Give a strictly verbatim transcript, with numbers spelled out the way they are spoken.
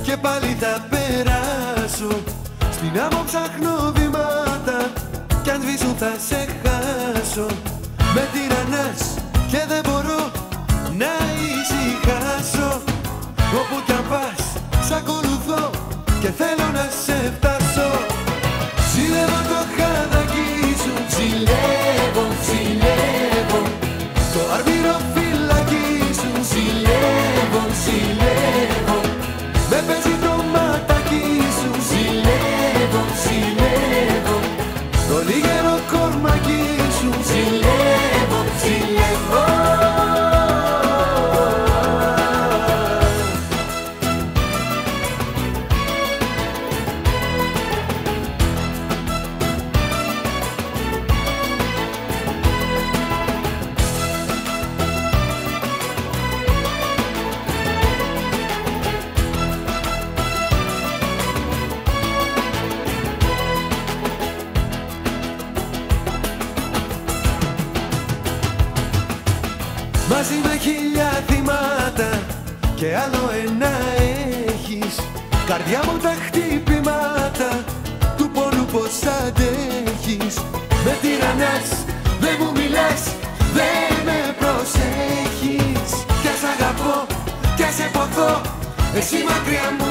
και πάλι θα περάσω. Στην άμμο ψάχνω βήματα κι αν σβήσουν θα σε χάσω. Με τυραννάς και δεν μπορώ να ησυχάσω. Όπου κι αν πας σ' ακολουθώ και θέλω να σε φτάσω. Ζηλεύω το χαδάκι σου, ζηλεύω, ζηλεύω. Το αρμύρο φυλακί σου, ζηλεύω, ζηλεύω. Με παίζει το ματάκι σου, ζηλεύω, ζηλεύω. Το λιγερό κορμάκι σου, ζηλεύω, ζηλεύω. Μαζί με χίλια θυμάτα και άλλο ένα έχεις. Καρδιά μου τα χτυπημάτα του πόνου πως αντέχεις. Με τυραννάς, δεν μου μιλάς, δεν με προσέχεις. Κι ας αγαπώ, κι ας σε ποθώ, εσύ μακριά μου